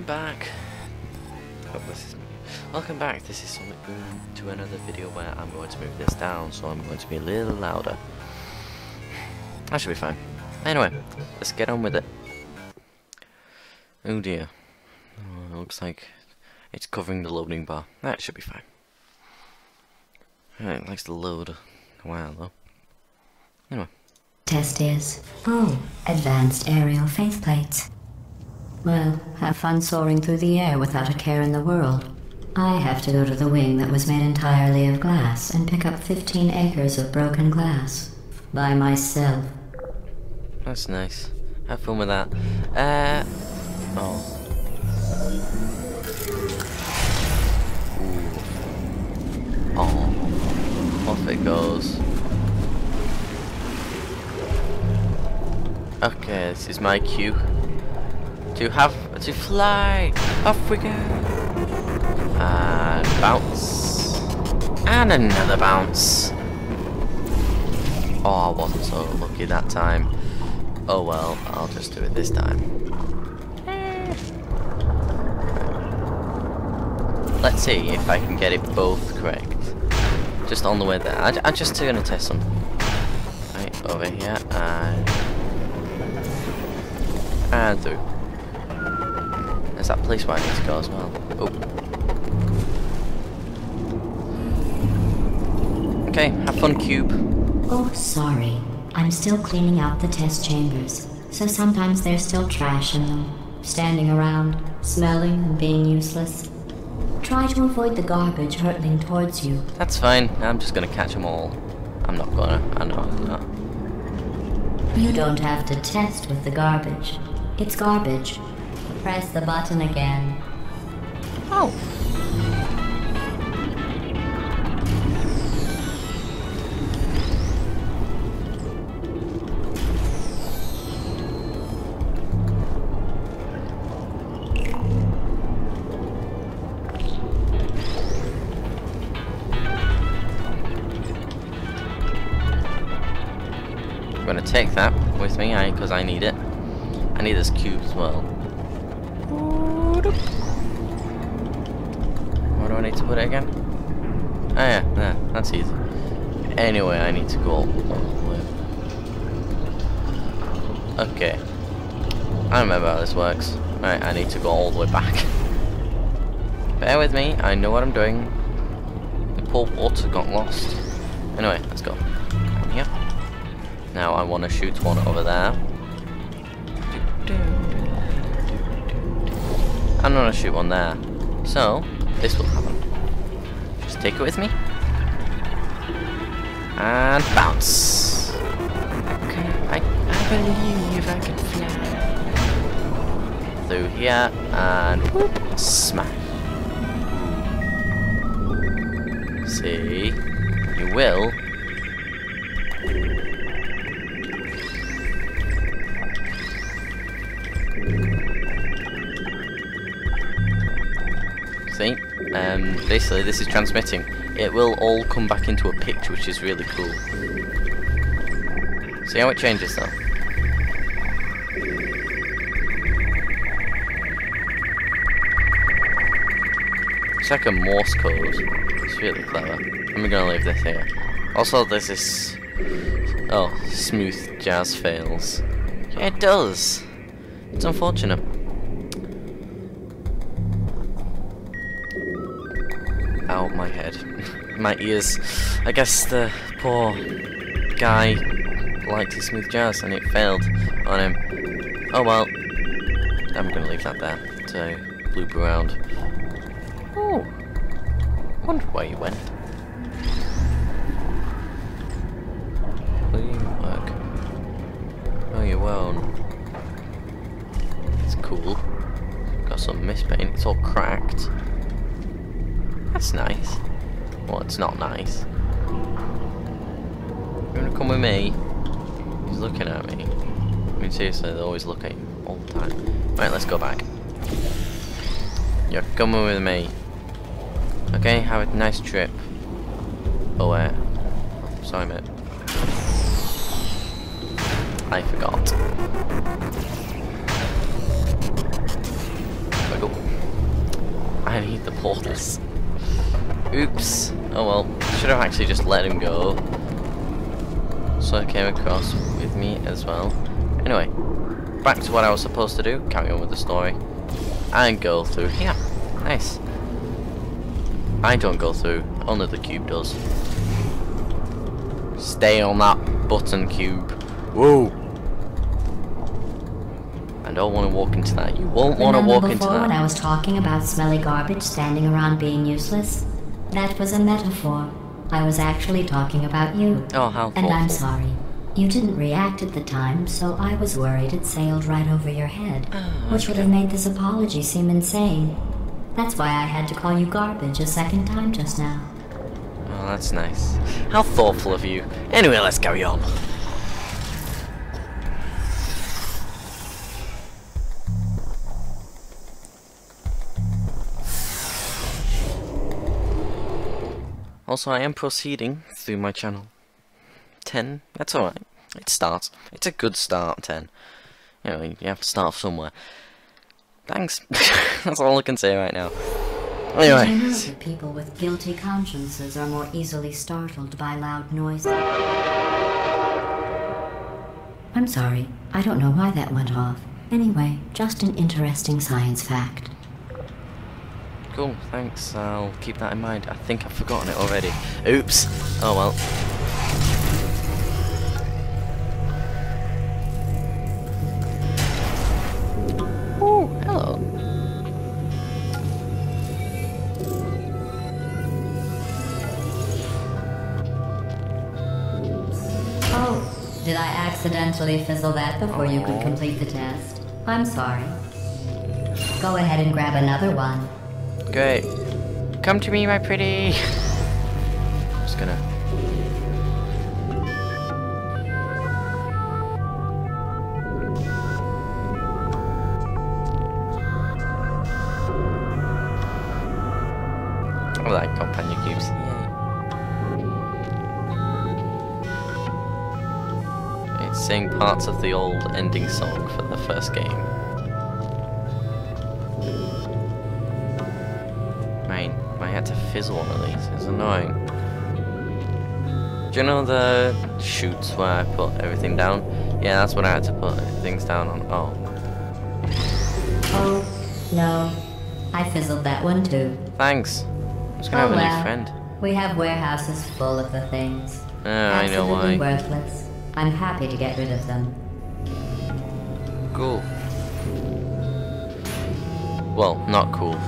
back. Oh, welcome back. This is Sonic Boom to another video where I'm going to move this down, so I'm going to be a little louder. That should be fine. Anyway, let's get on with it. Oh dear. Oh, it looks like it's covering the loading bar. That should be fine. Right, it likes to load a while though. Anyway. Test is, advanced aerial faceplates. Well, have fun soaring through the air without a care in the world. I have to go to the wing that was made entirely of glass and pick up 15 acres of broken glass. By myself. That's nice. Have fun with that. Oh. Ooh. Oh. Off it goes. Okay, this is my cue. To fly! Off we go! And bounce. And another bounce. Oh, I wasn't so lucky that time. Oh well, I'll just do it this time. Let's see if I can get it both correct. Just on the way there. I'm just gonna test some. Right, over here, and through. There's that place where I need to go as well. Oh. Okay, have fun, Cube. Oh, sorry. I'm still cleaning out the test chambers, so sometimes there's still trash in them, standing around, smelling and being useless. Try to avoid the garbage hurtling towards you. That's fine. I'm just gonna catch them all. I'm not gonna. I know I'm not. You don't have to test with the garbage. It's garbage. Press the button again. Oh. I'm gonna take that with me, because I need it. I need this cube as well. Where do I need to put it again? Oh yeah, that's easy. Anyway, I need to go all the way. Okay. I remember how this works. Right, I need to go all the way back. Bear with me, I know what I'm doing. The poor water got lost. Anyway, let's go. Come here. Now I want to shoot one over there. I'm gonna shoot one there. So, this will happen. Just take it with me. And bounce. Okay, I believe I can fly. Through here, and whoop, smack. See, you will. See, basically this is transmitting. It will all come back into a picture, which is really cool. See how it changes though? It's like a Morse code. It's really clever. I'm gonna leave this here. Also, there's this... Oh, smooth jazz fails. Yeah, it does. It's unfortunate. Ow, my head. My ears. I guess the poor guy liked his smooth jazz and it failed on him. Oh well. I'm gonna leave that there to loop around. Oh. Wonder where you went. Will you work? Oh, you won't. It's cool. Got some mist paint. It's all cracked. That's nice. Well, it's not nice. You wanna come with me? He's looking at me. I mean, seriously, they always look at you all the time. Right, let's go back. You're coming with me. Okay, have a nice trip. Oh, sorry, mate. I forgot. There we go. I need the portals. Oops. Oh well. Should have actually just let him go. So it came across with me as well. Anyway, back to what I was supposed to do. Carry on with the story. And go through here. Nice. I don't go through. Only the cube does. Stay on that button, cube. Whoa. I don't want to walk into that. You won't want to walk into before that. When I was talking about smelly garbage standing around being useless? That was a metaphor. I was actually talking about you. Oh, how And I'm thoughtful. sorry. You didn't react at the time, so I was worried it sailed right over your head, which would have made this apology seem insane. That's why I had to call you garbage a second time just now. Oh, that's nice. How thoughtful of you. Anyway, let's carry on. Also, I am proceeding through my channel. 10, that's alright. It starts. It's a good start, 10. You know, you have to start somewhere. Thanks. That's all I can say right now. Did you know Anyway. that people with guilty consciences are more easily startled by loud noises? I'm sorry. I don't know why that went off. Anyway, just an interesting science fact. Cool, thanks. I'll keep that in mind. I think I've forgotten it already. Oops. Oh well. Ooh, hello. Oh, did I accidentally fizzle that before you could complete the test? I'm sorry. Go ahead and grab another one. Great. Come to me, my pretty. Just gonna. I like companion cubes. Yay. It's saying parts of the old ending song for the first game. I had to fizzle one of these. It's annoying. Do you know the chutes where I put everything down? Yeah, that's what I had to put things down on. Oh. Oh, no. I fizzled that one too. Thanks. I'm just gonna have a new friend. We have warehouses full of the things. I know Absolutely why. worthless. I'm happy to get rid of them. Cool. Well, not cool.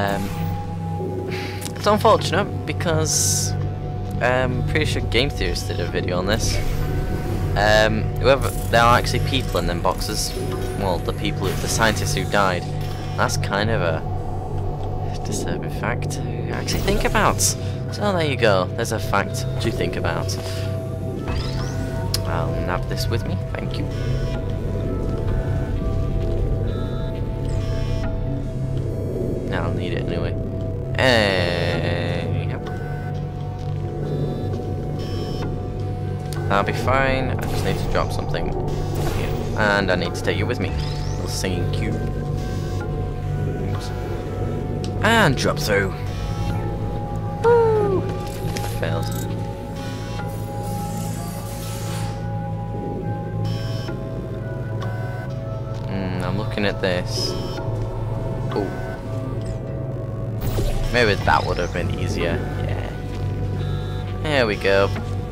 It's unfortunate because pretty sure Game Theorist did a video on this. Whoever there are actually people in them boxes. Well, the scientists who died. That's kind of a disturbing fact to actually think about. So there you go. There's a fact to think about. I'll nab this with me. Thank you. I'll need it anyway. Yep. That'll be fine. I just need to drop something here. And I need to take you with me. Little singing cube. Oops. And drop through. Woo! Failed. I'm looking at this. Oh. Maybe that would have been easier. Yeah. There we go.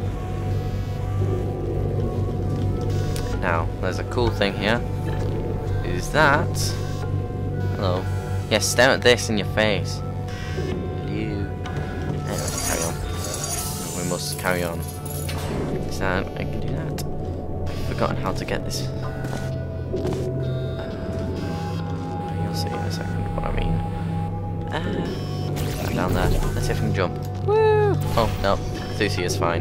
Now, there's a cool thing here. Is that? Hello. Yeah, stare at this in your face. Hello. Anyway, carry on. We must carry on. Is that? I can do that. I've forgotten how to get this. You'll see in a second what I mean. Down there. Let's see if I can jump. Woo! Oh, no. Thusi is fine.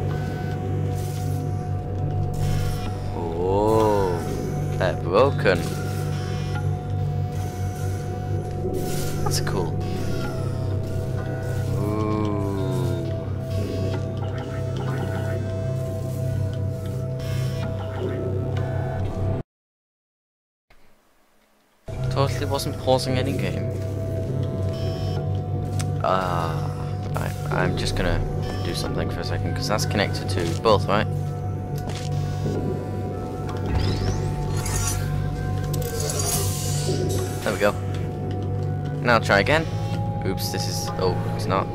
Oh, they're broken. That's cool. Ooh. Totally wasn't pausing any game. I'm just gonna do something for a second, because that's connected to both, right? There we go. Now try again. Oops, this is... oh, it's not.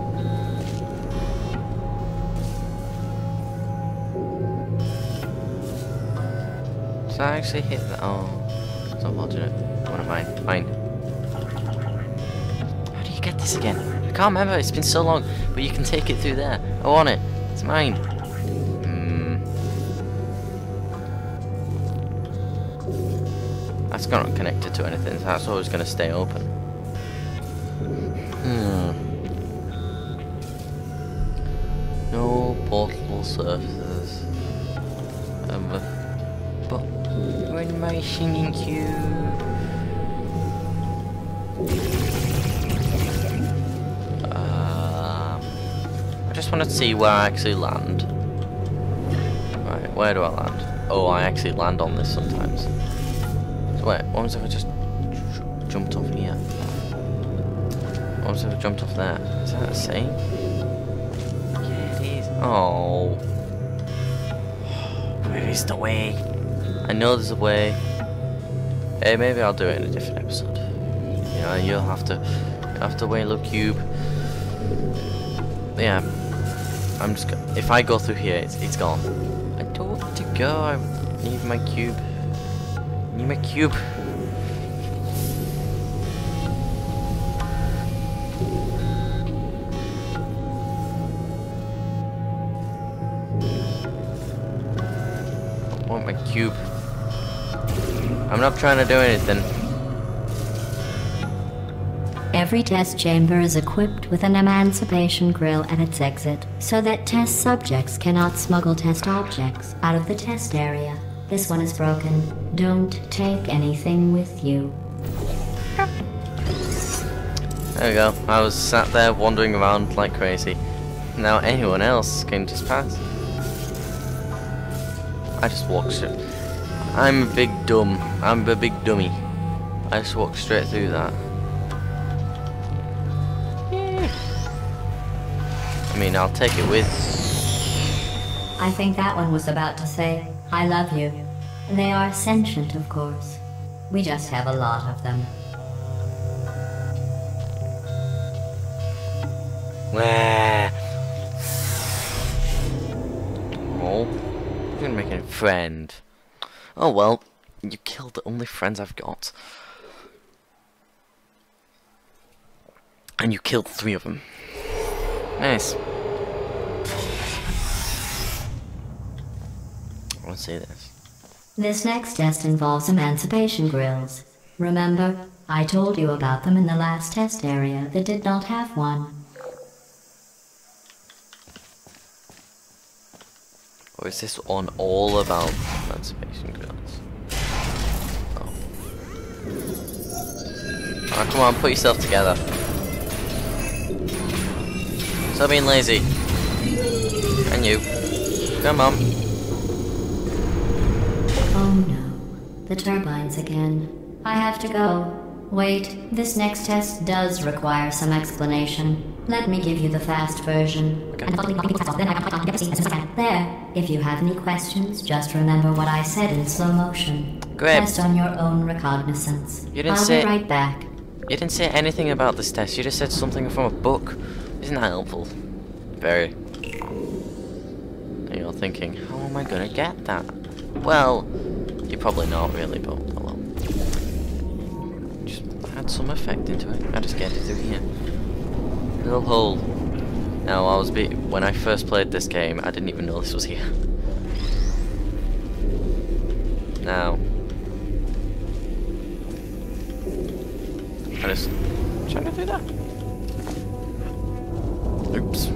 Did I actually hit that? Oh, it's unfortunate. What am I? Fine. How do you get this again? I can't remember, it's been so long, but you can take it through there. I want it. It's mine. That's not connected to anything, so that's always going to stay open. No portable surfaces. But when my singing cube. I just want to see where I actually land. Right, where do I land? Oh, I actually land on this sometimes. So wait, what was if I just jumped off here? What was if I jumped off there? Is that the same? Yeah, it is. Oh. Where is the way? I know there's a way. Hey, maybe I'll do it in a different episode. You know, you'll have to wait, look, cube. Yeah, I'm just. If I go through here, it's gone. I don't want to go. I need my cube. I need my cube. I want my cube. I'm not trying to do anything. Every test chamber is equipped with an emancipation grill at its exit, so that test subjects cannot smuggle test objects out of the test area. This one is broken. Don't take anything with you. There we go. I was sat there wandering around like crazy. Now anyone else can just pass. I just walked straight. I'm a big dumb. I'm a big dummy. I just walked straight through that. I mean, I'll take it with. I think that one was about to say, I love you. They are sentient, of course. We just have a lot of them. Where? Oh, you're gonna make a friend. Oh well, you killed the only friends I've got. And you killed 3 of them. Nice. I want to see this. This next test involves emancipation grills. Remember, I told you about them in the last test area that did not have one. Or is this one all about emancipation grills? Oh. Oh, come on, put yourself together. Stop being lazy. And you. Come on. Oh no. The turbines again. I have to go. Wait, this next test does require some explanation. Let me give you the fast version. Okay. There. If you have any questions, just remember what I said in slow motion. Great. Test on your own recognizance. You didn't I'll say- be right back. You didn't say anything about this test, you just said something from a book. Isn't that helpful? Very. And you're thinking, how am I gonna get that? Well, you're probably not really, but oh well. Just add some effect into it. I just get it through here. Little hole. Now, when I first played this game, I didn't even know this was here. Now. I just trying to do that. Oops.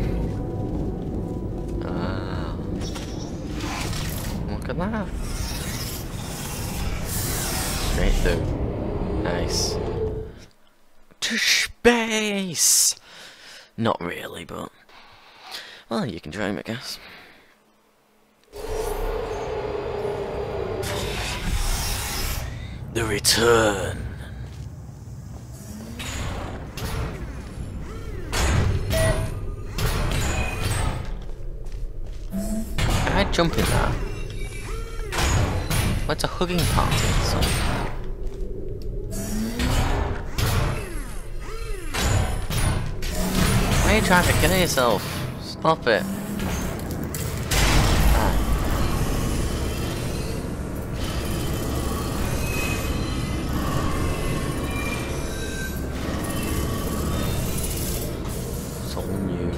Ah. Look at that. Straight through. Nice. To space! Not really, but... well, you can dream, I guess. The return. like jumping there? Well, it's a hugging party, so. Why are you trying to kill yourself? Stop it. So new.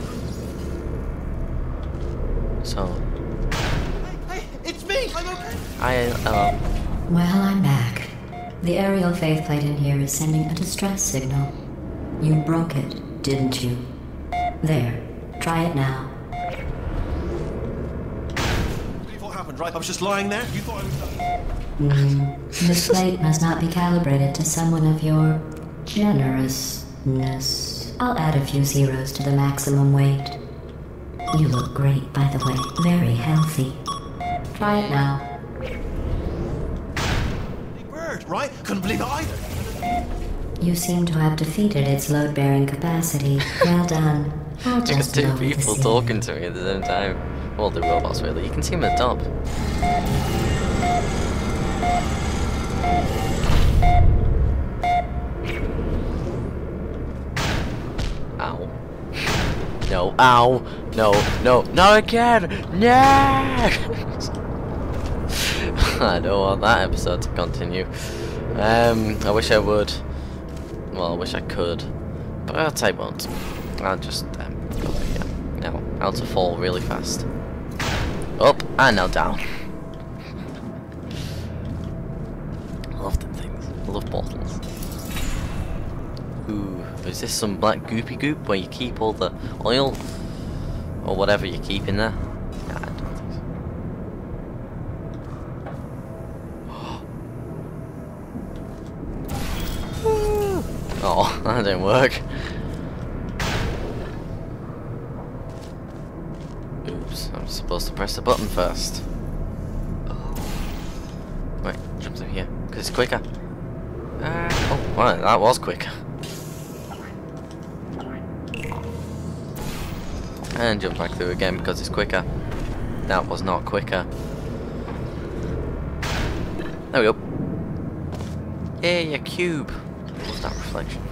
So. Hey, it's me! I'm okay! Well, I'm back. The aerial faceplate in here is sending a distress signal. You broke it, didn't you? There. Try it now. What happened, right? I was just lying there. You thought I was... This plate must not be calibrated to someone of your generousness. I'll add a few zeros to the maximum weight. You look great, by the way. Very healthy. Try it now. Big bird, right? Couldn't believe it either. You seem to have defeated its load-bearing capacity. Well done. I'll Just just two know people the talking to me at the same time. Well, the robots really. You can see them at the top. Ow. No, ow. No, no, not again! No! I don't want that episode to continue. I wish I would. Well, I wish I could. But I won't. I'll just go here. Now, how to fall really fast. Up, and now down. I love them things. I love portals. Ooh, is this some black goopy goop where you keep all the oil? Or whatever you keep in there? Nah, I don't think so. Oh, that didn't work. Oops, I'm supposed to press the button first. Oh. Wait, jump through here, because it's quicker. Oh, wow, that was quicker. And jump back through again because it's quicker. That was not quicker. There we go. Yay, a cube. What's that reflection?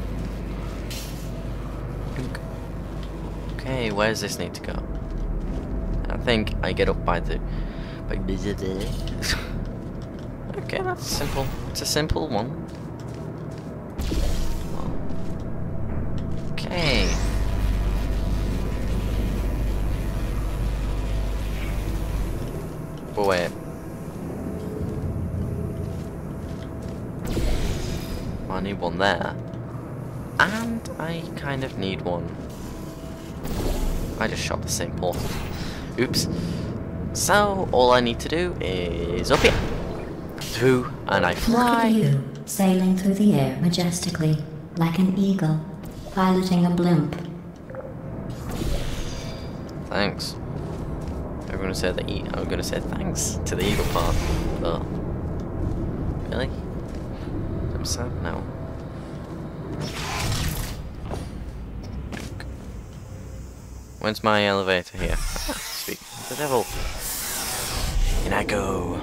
Okay, where does this need to go? I think I get up by the... Okay, that's simple. It's a simple one. Okay. But wait. I need one there. And I kind of need one. I just shot the same portal. Oops. So, all I need to do is up here. Through, and I fly. Look at you, sailing through the air majestically, like an eagle, piloting a blimp. Thanks. I'm gonna say I'm gonna say thanks to the eagle part. Oh. Really? I'm sad now. When's my elevator here? Speak of the devil. In I go.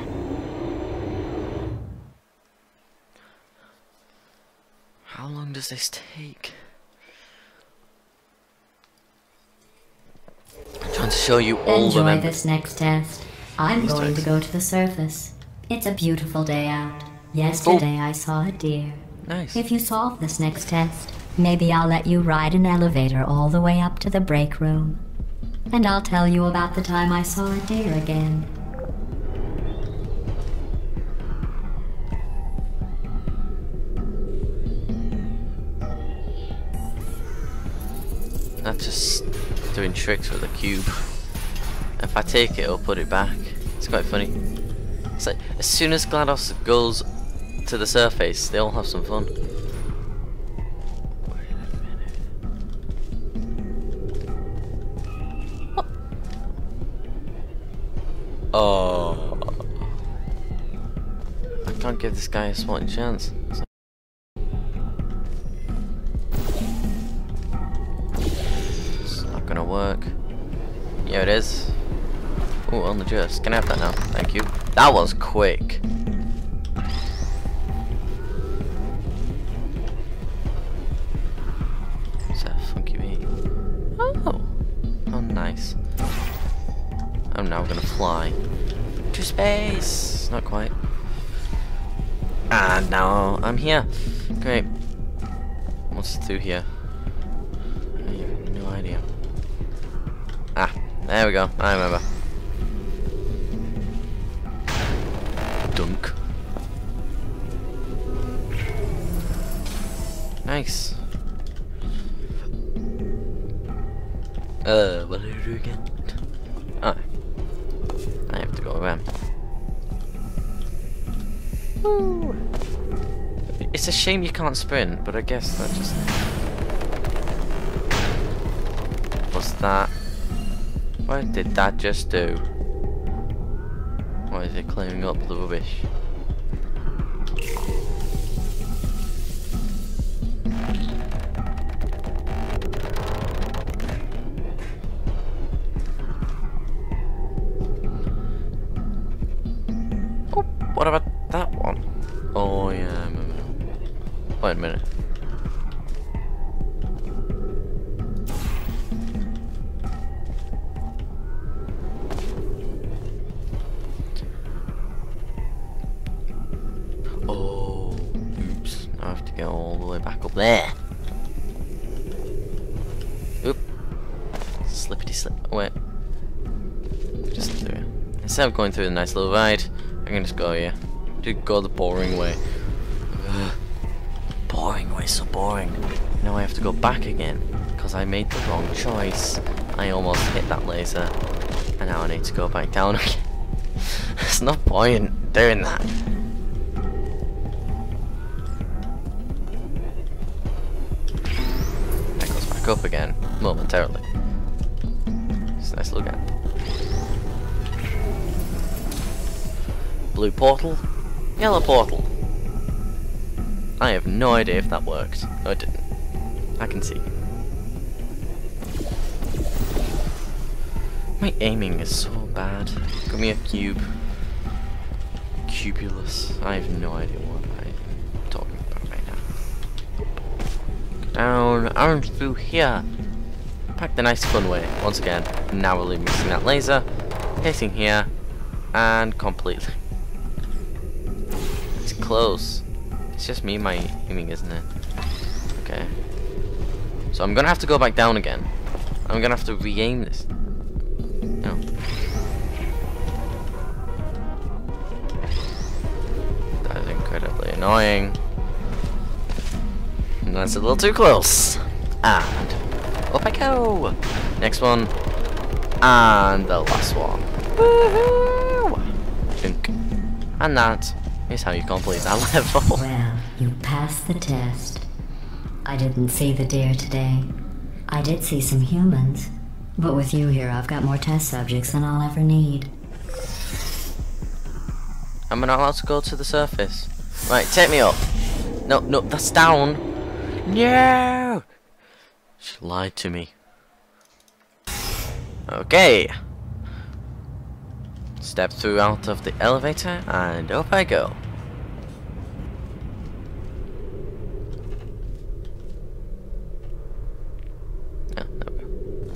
How long does this take? I'm trying to show you all the Enjoy members. this next test. I'm These going to guys. go to the surface. It's a beautiful day out. Yesterday I saw a deer. Nice. If you solve this next test, maybe I'll let you ride an elevator all the way up to the break room. And I'll tell you about the time I saw a deer again. That's just doing tricks with a cube. If I take it, I'll put it back. It's quite funny. It's like, as soon as GLaDOS goes to the surface, they all have some fun. Wait a minute. Oh. I can't give this guy a spotting chance. It's not gonna work. Yeah, it is. Oh, only just. Can I have that now? Thank you. That was quick. What's that funky beat? Oh! Oh, nice. I'm now gonna fly to space. Not quite. And now I'm here. Great. What's through here? I have no idea. Ah, there we go. I remember. Dunk. Nice. What do I do again? Oh, I have to go around. Woo. It's a shame you can't sprint, but I guess that just... What's that? What did that just do? Why is it clearing up the rubbish? Oh, what about that one? Oh yeah, I remember. Wait a minute. Oh, oops. I have to go all the way back up there. Oop. Slippity slip. Oh, wait. Just through. Instead of going through the nice little ride, I can just go here. Go the boring way. Ugh. Boring way, so boring. Now I have to go back again because I made the wrong choice. I almost hit that laser, and now I need to go back down again. There's no point doing that. That goes back up again momentarily. It's a nice little gap. Blue portal. Yellow portal. I have no idea if that worked. No, it didn't. I can see. My aiming is so bad. Give me a cube. Cubulus. I have no idea what I'm talking about right now. Go down, and through here. Back the nice fun way. Once again, narrowly missing that laser. Hitting here. And completely. It's close. It's just me, my aiming, isn't it? Okay. So I'm gonna have to go back down again. I'm gonna have to re-aim this. No. That is incredibly annoying. And that's a little too close. And up I go. Next one. And the last one. Woohoo! Dunk. And that is how you complete that level. Well, you passed the test. I didn't see the deer today. I did see some humans. But with you here, I've got more test subjects than I'll ever need. Am I not allowed to go to the surface? Right, take me up. No, no, that's down. No! She lied to me. Okay. Step through out of the elevator and up I go. Oh, there we go.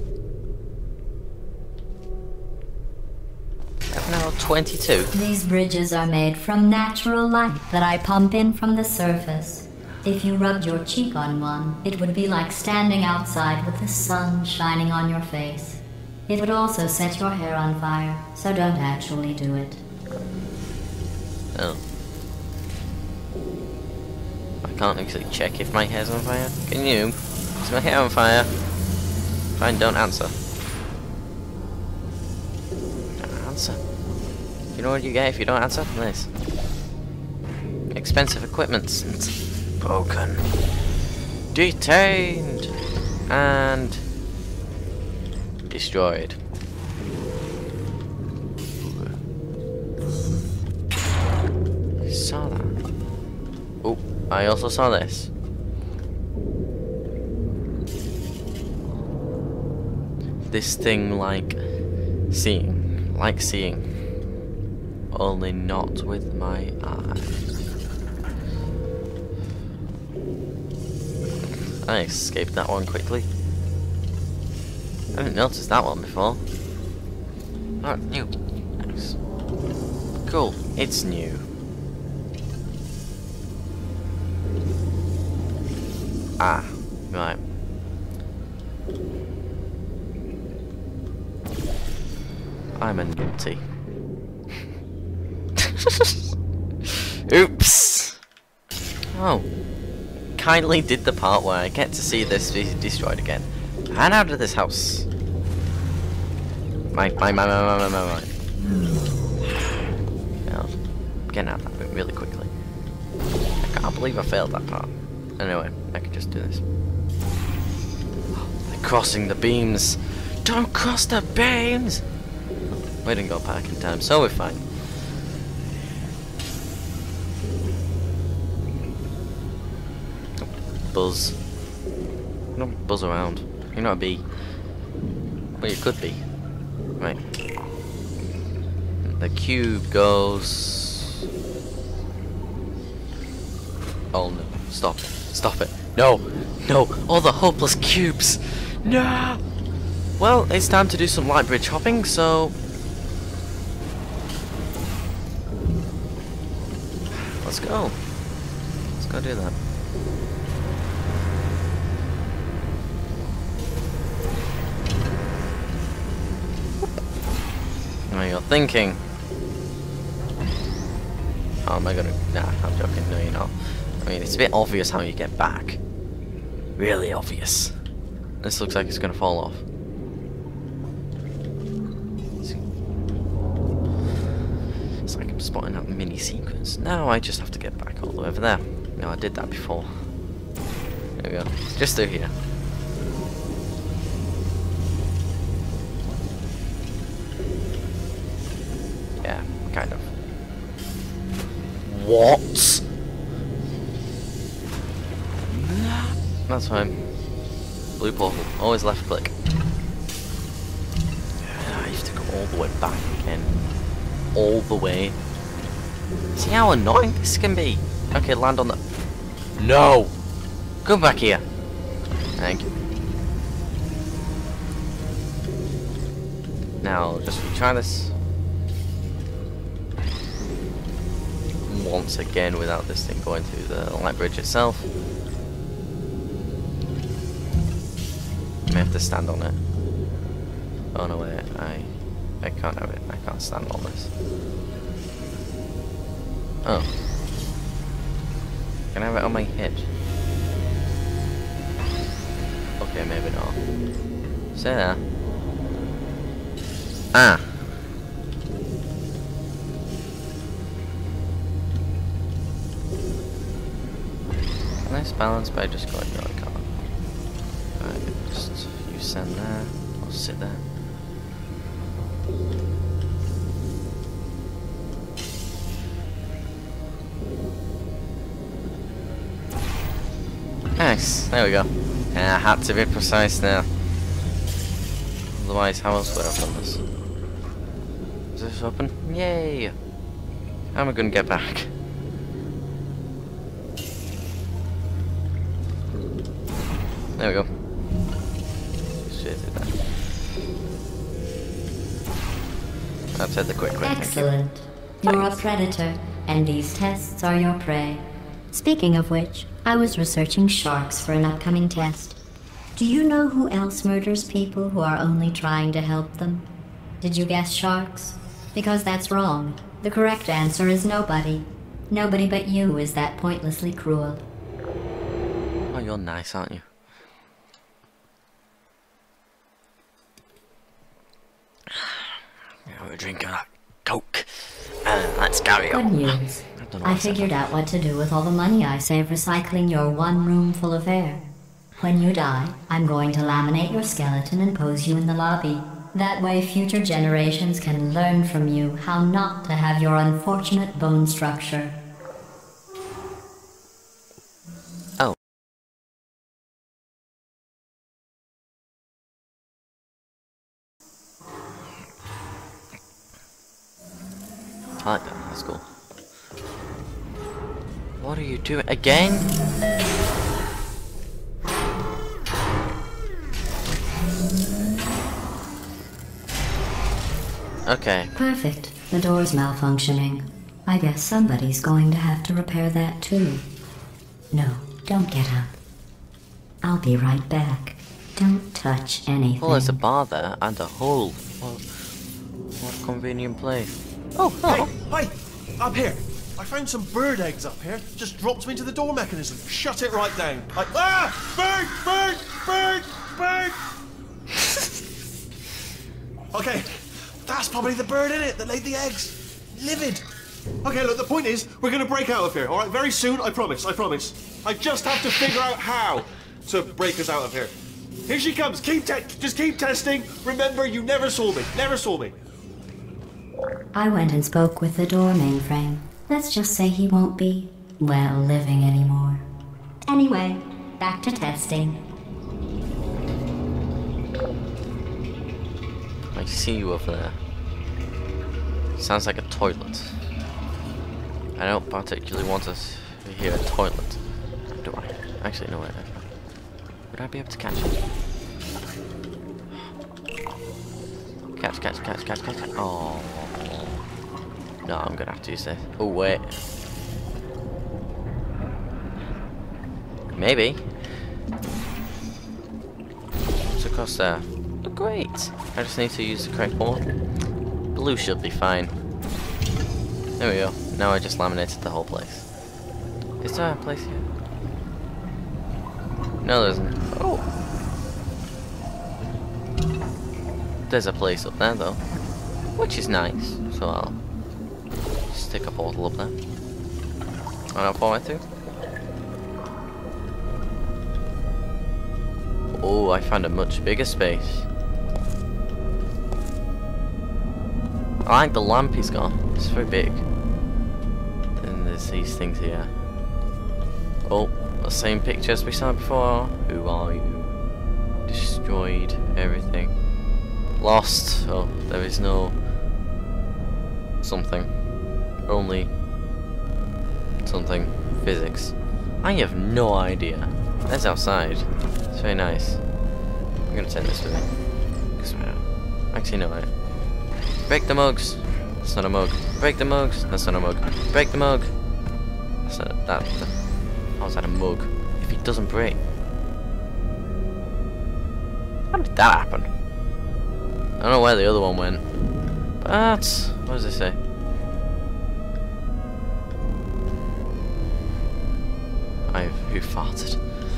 Step now 22. These bridges are made from natural light that I pump in from the surface. If you rubbed your cheek on one, it would be like standing outside with the sun shining on your face. It would also set your hair on fire, so don't actually do it. Oh. I can't actually check if my hair's on fire. Can you? Is my hair on fire? Fine, don't answer. Don't answer. You know what you get if you don't answer? This. Expensive equipment. Broken. Detained. And destroyed. I saw that. Oh, I also saw this. This thing like seeing like seeing, only not with my eyes. I escaped that one quickly. I didn't notice that one before. Oh, new. Nice. Cool. It's new. Ah, right. I'm a nutty. Oops! Oh. Kindly did the part where I get to see this be destroyed again. And out of this house. Mine. Yeah, I'm getting out of that bit really quickly. I can't believe I failed that part. Anyway, I can just do this. They're crossing the beams. Don't cross the beams! We didn't go back in time, so we're fine. Buzz. You don't buzz around. You're not a bee. Well, you could be. Right. The cube goes... Oh no. Stop it. Stop it. No! No! All the hopeless cubes! No! Well, it's time to do some light bridge hopping, so... Let's go. Let's go do that. Now you're thinking... Oh, am I gonna... Nah, I'm joking. No, you're not. I mean, it's a bit obvious how you get back. Really obvious. This looks like it's gonna fall off. It's like I'm spotting that mini sequence. Now I just have to get back all the way over there. No, I did that before. There we go. Just through here. Yeah, kind of. What? That's fine. Blue portal. Always left click. I have to go all the way back again. All the way. See how annoying this can be? Okay, land on the... No! Come back here. Thank you. Now, just retry this. Once again without this thing going through the light bridge itself. I may have to stand on it. Oh no, wait, I can't have it. I can't stand on this. Oh. Can I have it on my head? Okay, maybe not. Stay there. Ah! Nice balance, but I just got no, I can't. Alright, just you stand there. I'll sit there. Nice, there we go. I had to be precise now. Otherwise, how else would I have done this? Is this open? Yay! How am I gonna get back? There we go. Straight through that. I've said the quick way. Excellent. You're a predator, and these tests are your prey. Speaking of which, I was researching sharks for an upcoming test. Do you know who else murders people who are only trying to help them? Did you guess sharks? Because that's wrong. The correct answer is nobody. Nobody but you is that pointlessly cruel. Oh, you're nice, aren't you? Have a drink of that Coke. Let's carry on. Good news. I figured out what to do with all the money I saved recycling your one room full of air. When you die, I'm going to laminate your skeleton and pose you in the lobby. That way future generations can learn from you how not to have your unfortunate bone structure. Oh. I like that. That's cool. What are you doing again? Okay. Perfect. The door's malfunctioning. I guess somebody's going to have to repair that too. No, don't get up. I'll be right back. Don't touch anything. Well, there's a bar there and a hole. What a convenient place. Oh, hello. Hey, up here. I found some bird eggs up here. Just dropped them into the door mechanism. Shut it right down. Bird! Okay, that's probably the bird in it that laid the eggs. Livid. Okay, look, the point is, we're gonna break out of here, alright? Very soon, I promise. I just have to figure out how to break us out of here. Here she comes. Just keep testing. Remember, you never saw me. Never saw me. I went and spoke with the door mainframe. Let's just say he won't be, well, living anymore. Anyway, back to testing. I see you over there. Sounds like a toilet. I don't particularly want to hear a toilet. Do I? Actually, no, would I be able to catch it? Catch. Oh. No, I'm gonna have to use this. Oh, wait. Maybe. What's across there? Oh, great. I just need to use the correct portal. Blue should be fine. There we go. Now I just laminated the whole place. Is there a place here? No, there isn't. Oh. There's a place up there, though. Which is nice. So I'll stick a portal up there. And I'll follow it through. Oh, I found a much bigger space. I like the lamp he's got. It's very big. And there's these things here. Oh, the same picture as we saw before. Who are you? Destroyed everything. Lost. Oh, there is no something. Only something. Physics. I have no idea. That's outside. It's very nice. I'm gonna take this with me. Actually, no, wait. Break the mugs. That's not a mug. Break the mugs. That's not a mug. Break the mug. That's not that. How's that a mug? If it doesn't break. How did that happen? I don't know where the other one went. But what does it say? Who farted?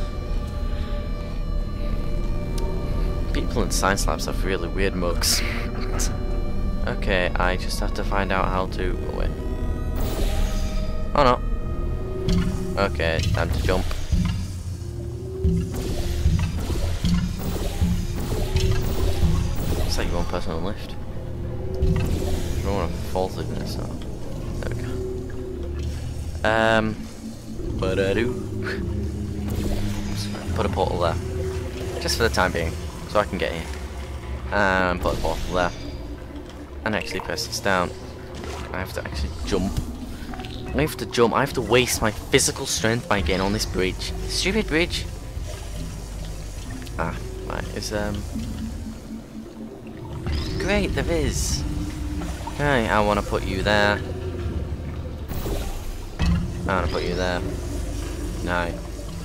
People in science labs have really weird mugs. Okay, I just have to find out how to... Oh, wait. Oh, no. Okay, time to jump. It's like you want personal lift. I don't want to fall through this, so... There we go. What do I do? Put a portal there. Just for the time being. So I can get here. And put a portal there. And actually press this down. I have to actually jump. I have to jump. I have to waste my physical strength by getting on this bridge. Stupid bridge. Ah, right. Is great, there is. Okay, I want to put you there. I want to put you there. No.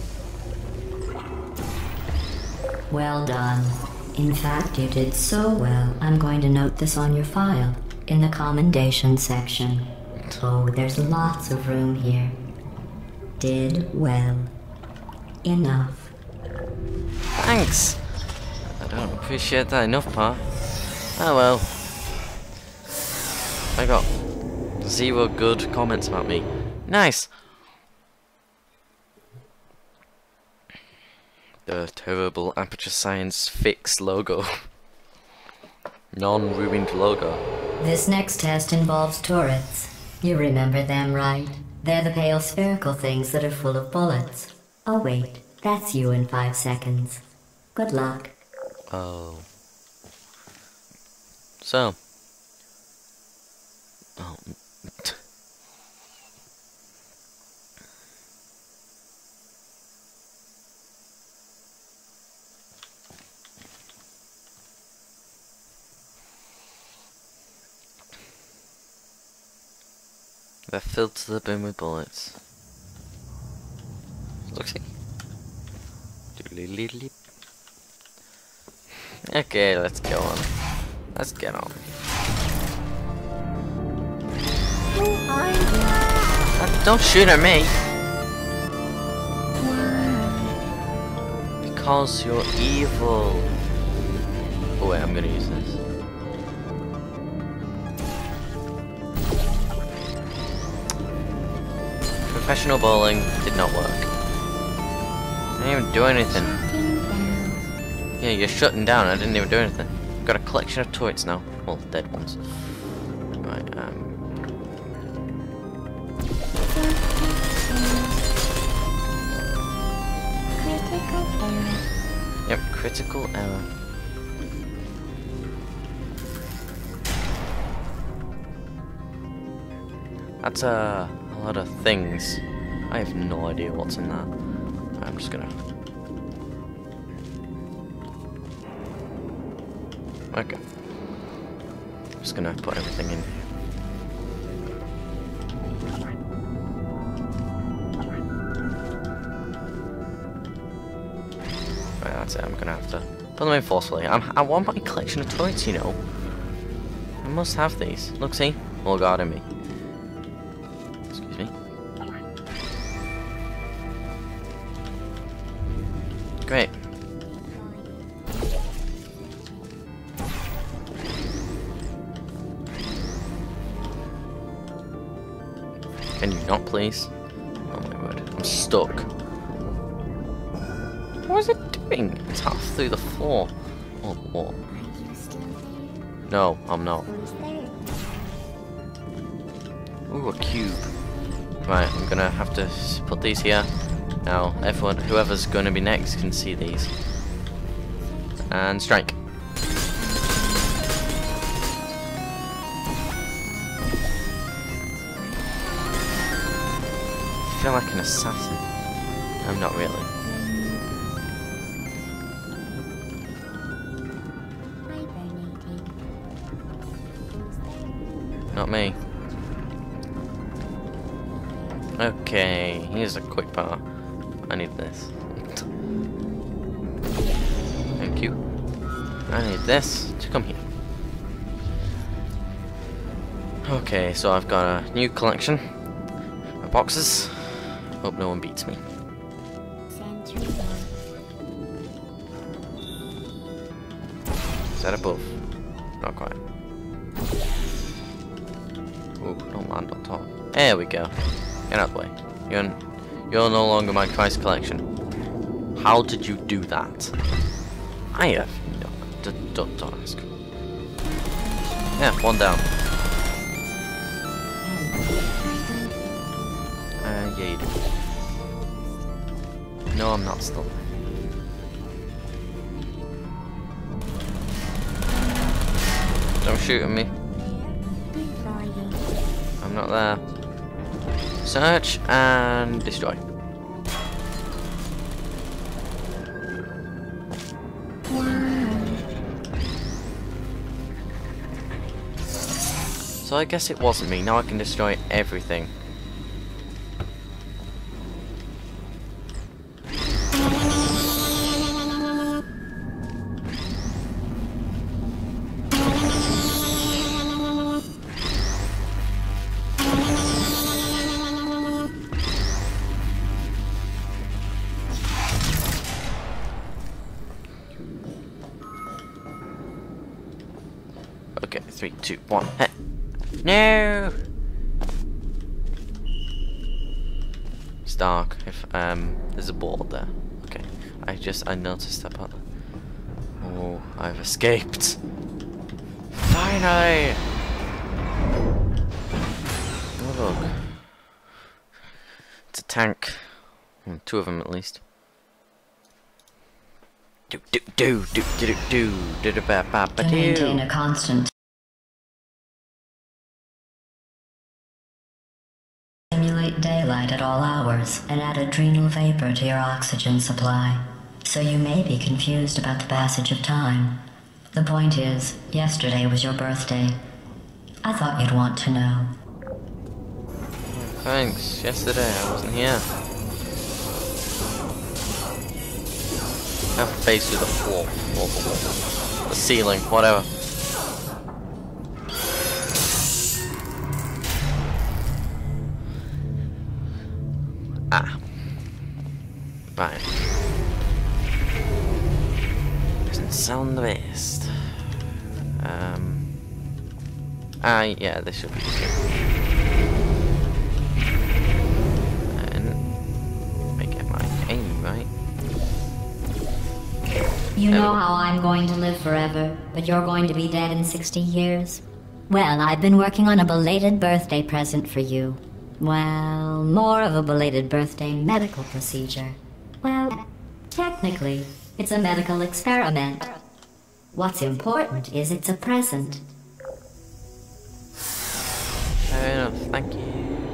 Well done. In fact, you did so well, I'm going to note this on your file, in the commendation section. Oh, there's lots of room here. Did well. Enough. Thanks. I don't appreciate that enough, Pa. Oh well. I got 0 good comments about me. Nice. The terrible Aperture Science Fix logo. Non-ruined logo. This next test involves turrets. You remember them, right? They're the pale spherical things that are full of bullets. Oh wait, that's you in 5 seconds. Good luck. Oh. So. Oh, They're filled to the brim with bullets. Look-see. Okay, let's go on. Let's get on. Don't shoot at me! Because you're evil. Oh wait, I'm gonna use this. Professional bowling did not work. I didn't even do anything. Yeah, you're shutting down. I didn't even do anything. Got a collection of turrets now. Well, dead ones. Right, Yep, critical error. That's a lot of things. I have no idea what's in that. I'm just gonna... Okay. I'm just gonna put everything in. Right, that's it. I'm gonna have to put them in forcefully. I want my collection of turrets, you know. I must have these. Look, see? All guarding me. Excuse me. Great. Can you not, please? Oh my word, I'm stuck. What is it doing? It's half through the floor. Oh, what? No, I'm not. Ooh, a cube. Right, I'm gonna have to put these here. Now, everyone, whoever's gonna be next can see these. And strike. I feel like an assassin. I'm not really. Not me. Okay, here's a quick part. I need this. Thank you. I need this to come here. Okay, so I've got a new collection of boxes. Hope no one beats me. Is that above? Not quite. Ooh, don't land on top. There we go. Get out of the way. You're no longer my Christ collection. How did you do that? I have no... Don't ask. Yeah, one down. Yeah, you do. No, I'm not still. Don't shoot at me. I'm not there. Search and destroy. So I guess it wasn't me. Now I can destroy everything. Okay, 3, 2, 1. Hey. No. It's dark. If there's a board there. Okay. I noticed that part. Oh, I've escaped. Finally. Oh look. It's a tank. 2 of them at least. To maintain a constant. Simulate daylight at all hours and add adrenal vapor to your oxygen supply. So you may be confused about the passage of time. The point is, yesterday was your birthday. I thought you'd want to know. thanks. Yesterday I wasn't here. Have a face with the floor. Or the ceiling, whatever. Ah. Right. Doesn't sound the best. Yeah, this should be good. And make it my aim, right? You know how I'm going to live forever, but you're going to be dead in 60 years? Well, I've been working on a belated birthday present for you. Well, more of a belated birthday medical procedure. Well, technically, it's a medical experiment. What's important is it's a present. Fair enough, thank you.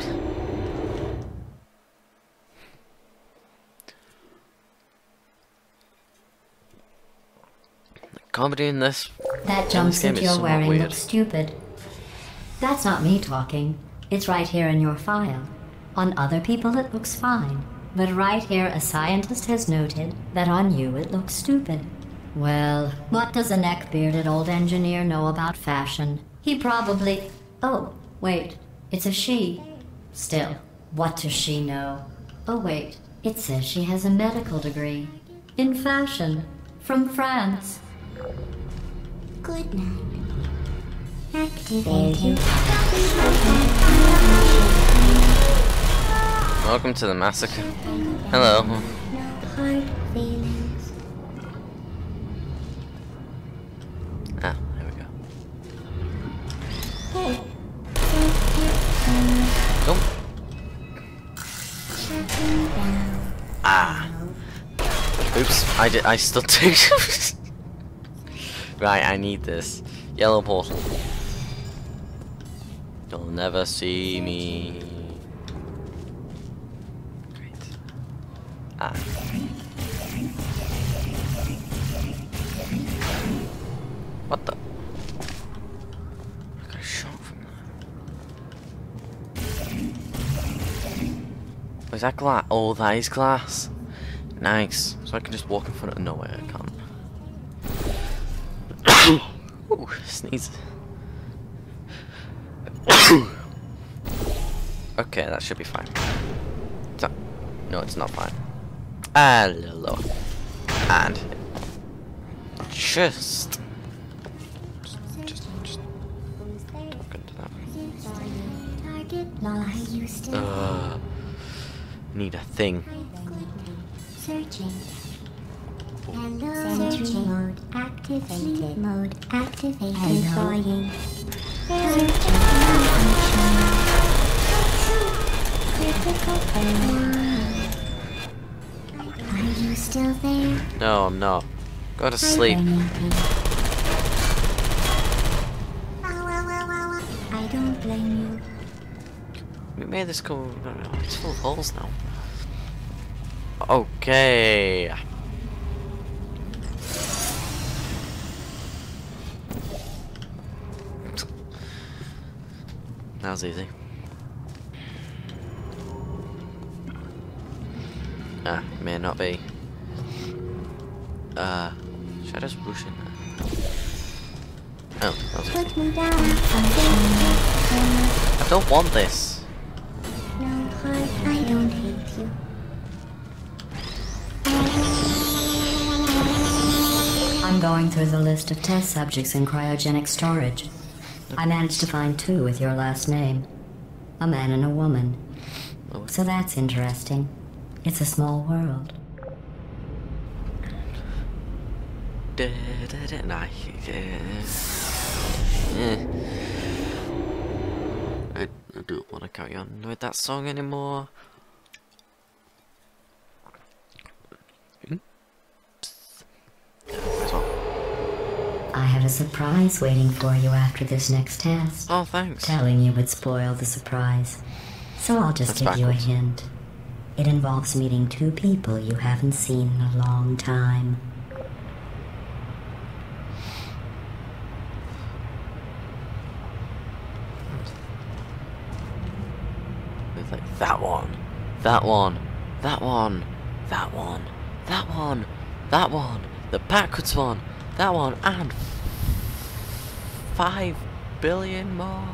The comedy in this. That game jumpsuit is you're somewhat wearing weird. looks stupid. That's not me talking. It's right here in your file. On other people it looks fine. But right here a scientist has noted that on you it looks stupid. Well, what does a neck-bearded old engineer know about fashion? He probably... Oh, wait. It's a she. Still, what does she know? Oh wait, it says she has a medical degree. In fashion. From France. Good night. Activated. Welcome to the massacre. Hello. No hard feelings. Ah, there we go. Oh. Shutting down. Ah. Oops, I still took. Right, I need this. Yellow portal. You'll never see me. Great. Ah. What the? I got a shot from that. Was that glass? Oh, that is glass. Nice. So I can just walk in front of nowhere. I can't. Ooh, sneeze. Okay, that should be fine. No, it's not fine. Hello. And just talk into that. Target lost. Are you still Need a thing. searching? Hello. Sentry mode activated. Sleep mode activated. Deploying. Searching. Critical error. Are you still there? No, I'm not. Go to sleep. I don't blame you. We made this go. It's full of holes now. Okay. That was easy. Ah, may not be. Should I just rush in there? Oh, that was easy. Put me down. I don't want this. No heart, I don't hate you. I'm going through the list of test subjects in cryogenic storage. I managed to find 2 with your last name. A man and a woman. Oh. So that's interesting. It's a small world. Nah, I don't want to carry on with that song anymore. I have a surprise waiting for you after this next test. Oh, thanks. Telling you would spoil the surprise. So I'll just That's give you a backwards. hint. It involves meeting 2 people you haven't seen in a long time. With like that one, that one, that one, that one, that one, that one, the backwards one, that one, and 5 billion more.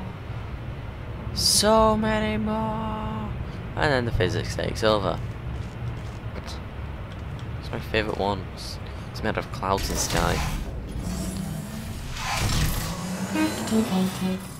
So many more. And then the physics takes over. It's my favourite one. It's made of clouds and sky. Activated.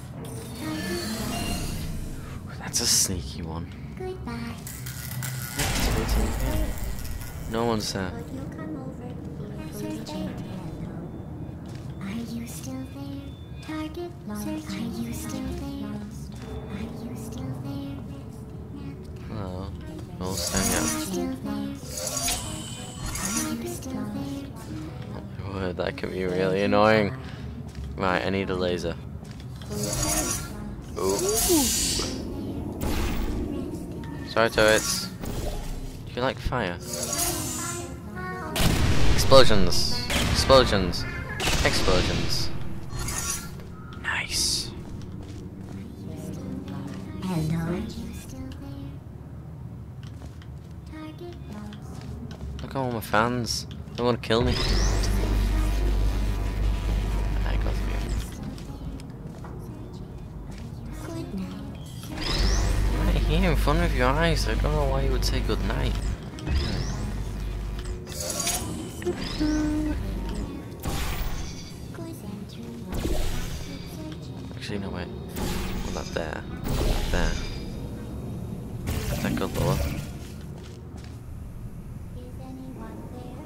That's a sneaky one. Goodbye. Activating again. No one's there. Will you come over? Searching. Are you still there? Target lost. Are you still there? Are you still there? Hello. All staying out. Still there? Are you still there? Oh my word, that can be really annoying. Right, I need a laser. Ooh. Sorry, turrets. Do you like fire? Explosions! Explosions! Explosions! Nice. Hello? Still there? Target lost. Look at all my fans. They want to kill me. I got through. Good night. Right here in front of your eyes. I don't know why you would say good night. Actually, no, wait. Well, not there. Not there. That good lower. Is anyone there?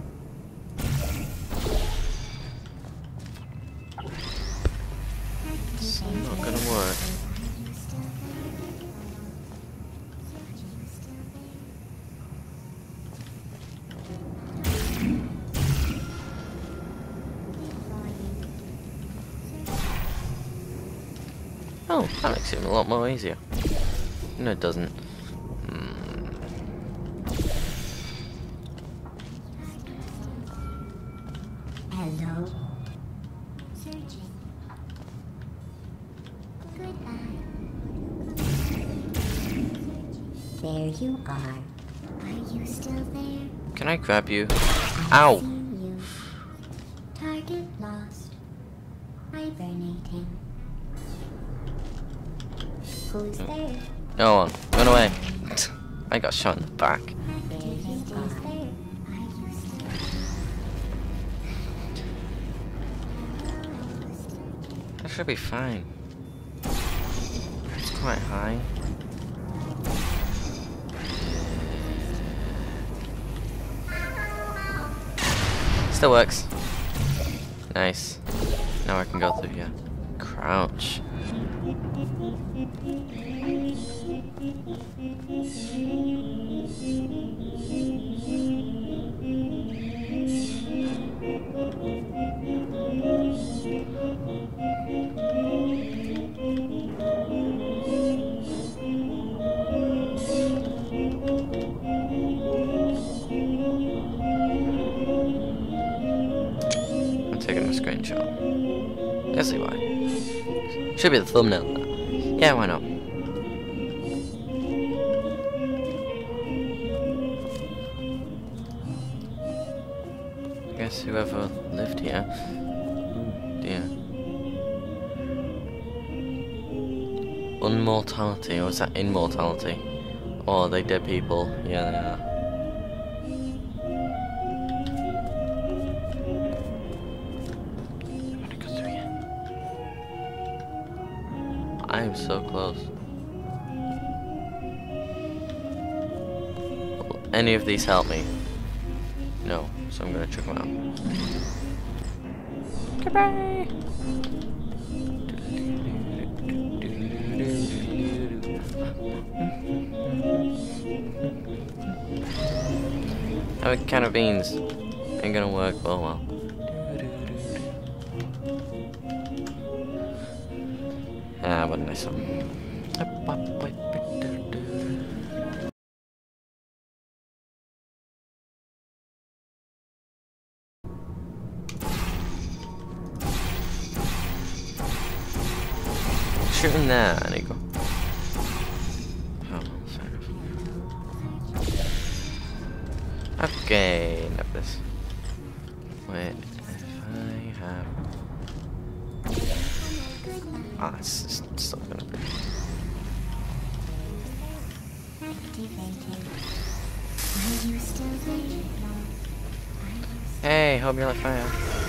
It's not gonna work. Are you still there? Searching. Still there? Oh, that makes it a lot more easier. No, it doesn't. Hello? Searching. Goodbye. There you are. Are you still there? Can I grab you? I've Ow! seen you. Target lost. Hibernating. Who's there? No one. Run away. I got shot in the back. There you are. Are you still That should be fine. It's quite high. Still works. Nice. Now I can go through here. Crouch. I'm taking a screenshot. Let's see why. Should be the thumbnail. Yeah, why not? I guess whoever lived here. Ooh, dear. Unmortality, or is that immortality? Or are they dead people? Yeah, they are. I'm gonna go through here. I am so close. Will any of these help me? No, so I'm gonna check them out. Goodbye! Have a can of beans. Ain't gonna work, but oh well. Ah, what a nice one. Shoot him there, and he go. Oh, sorry. Okay, enough of this. Wait, if I have... Ah, it's just still gonna be... Activated. Are you still there? Hey, hope you're like fire.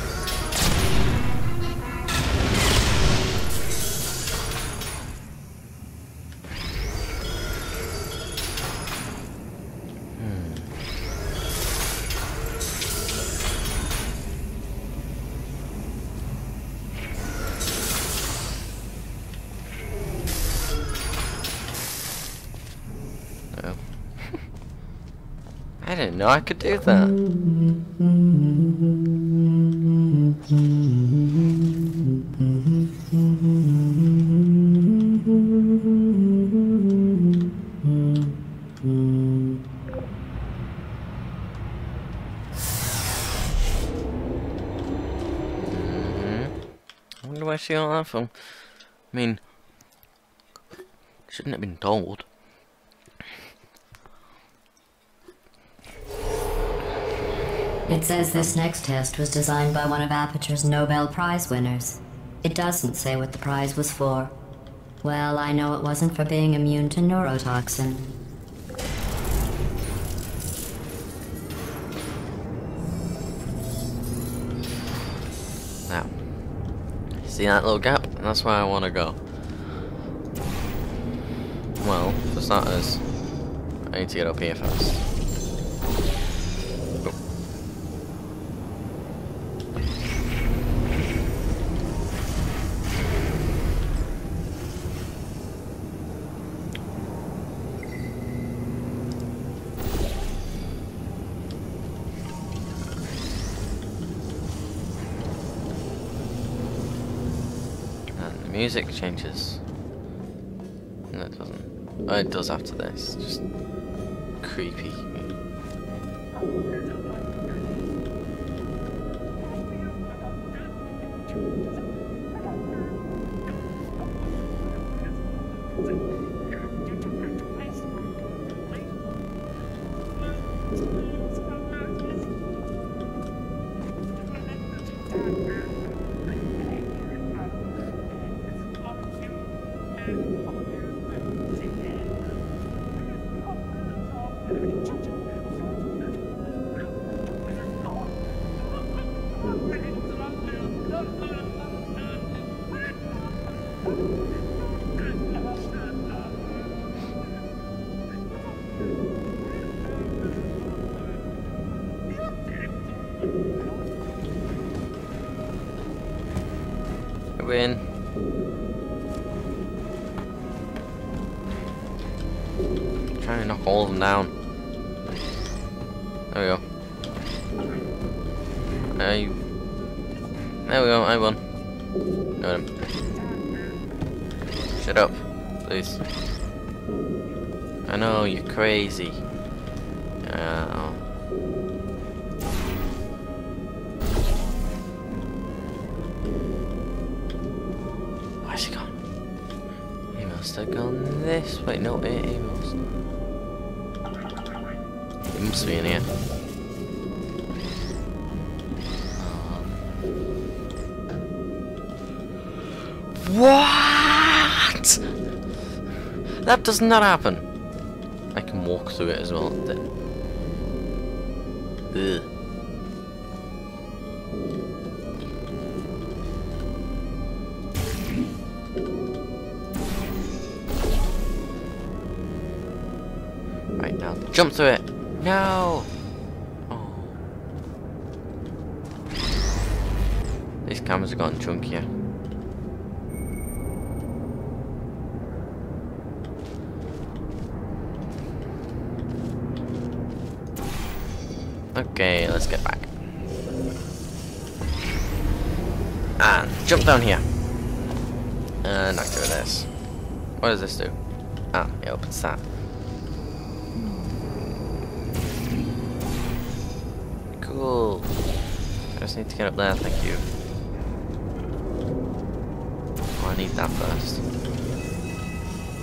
Oh. I didn't know I could do that. I wonder where she got that from. I mean, shouldn't have been told. It says this next test was designed by one of Aperture's Nobel Prize winners. It doesn't say what the prize was for. Well, I know it wasn't for being immune to neurotoxin. Now, see that little gap? That's where I want to go. Well, for starters, I need to get up here first. Oh. And the music changes. No, it doesn't. Oh, it does after this. Just creepy. Win. Trying to knock all of them down. There we go. There we go, I won. Got him. Shut up, please. I know, you're crazy. Where's he gone? He must have gone this way. No, he must. He must be in here. What? That does not happen. I can walk through it as well. Ugh. Right now, jump through it. No. Oh. These cameras have gotten chunkier. Okay, let's get back. And jump down here. And activate this. What does this do? Ah, it opens that. Cool. I just need to get up there, thank you. Oh, I need that first.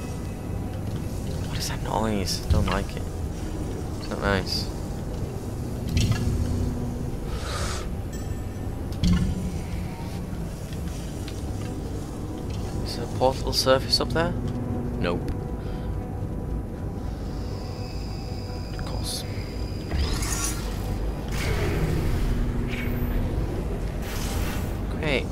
What is that noise? I don't like it. It's not nice. portable surface up there? Nope. Of course. Great.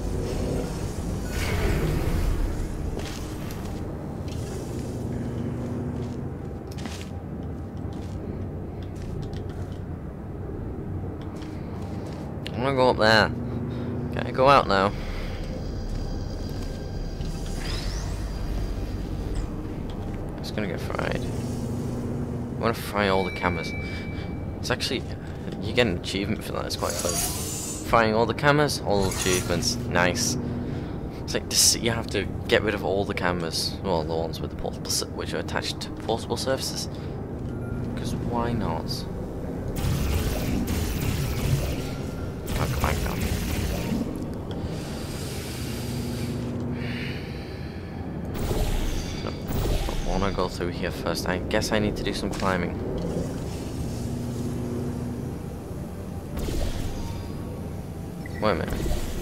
I'm gonna go up there. Can I go out now? It's gonna get fried. I wanna fry all the cameras. It's actually, you get an achievement for that, it's quite fun. Frying all the cameras, all achievements, nice. It's like this, you have to get rid of all the cameras, well, the ones with the portable, which are attached to portable surfaces. Because why not? Can't go back down. No, I wanna go through here first. I guess I need to do some climbing. Wait a minute.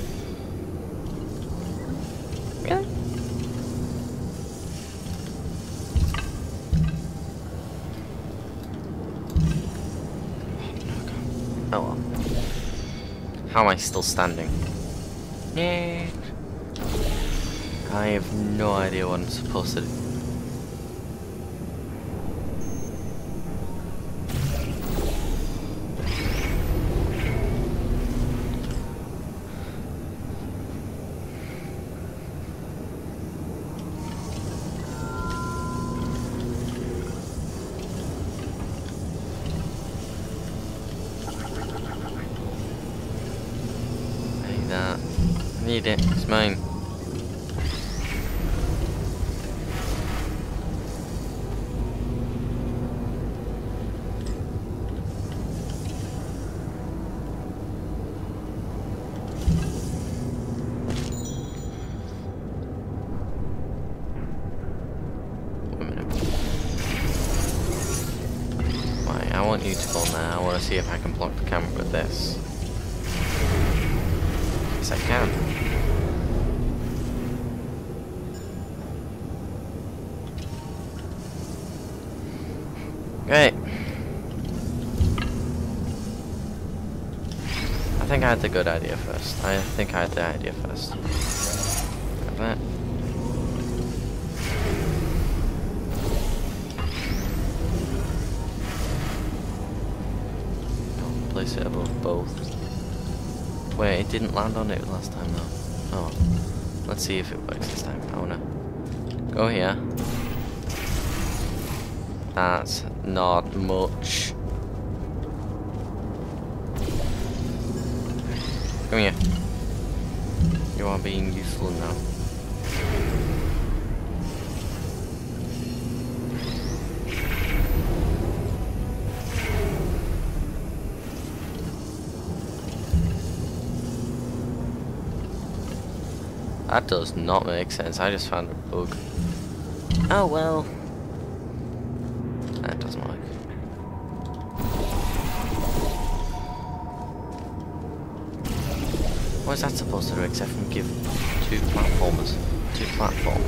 Really? Oh well. How am I still standing? Yeah. I have no idea what I'm supposed to do. That. I need it. It's mine. Wait a minute. Right, I want you to go now. I want to see if I can block the camera with this. Yes, I can. Great. I think I had the good idea first. I think I had the idea first. Like that. I'll place it above both. Wait, it didn't land on it last time though. Oh. Let's see if it works this time. I wanna go here. That's not much. Come here. You are being useful now. That does not make sense. I just found a bug. Oh well. That doesn't work. What is that supposed to do except from give two platformers? Two platform.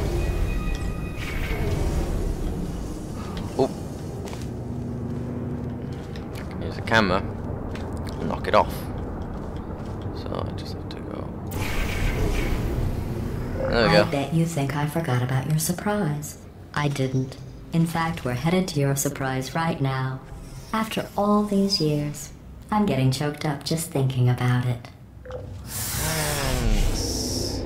Oh. I can use a camera and knock it off. So I just have to go. There we go. I bet you think I forgot about your surprise. I didn't. In fact, we're headed to your surprise right now. After all these years, I'm getting choked up just thinking about it. Thanks.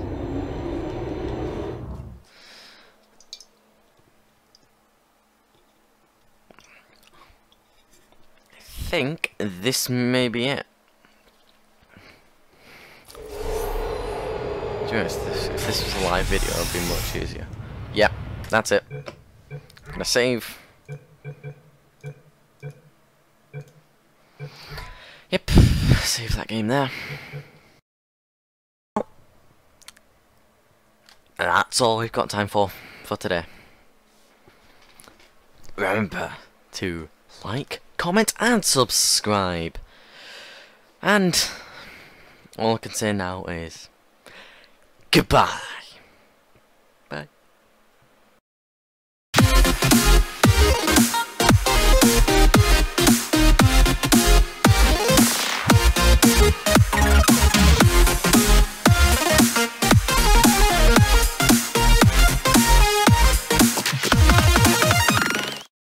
I think this may be it. To be honest, if this was a live video, it would be much easier. Yeah, that's it. Gonna save. Yep, save that game there. And that's all we've got time for today. Remember to like, comment and subscribe. And all I can say now is goodbye.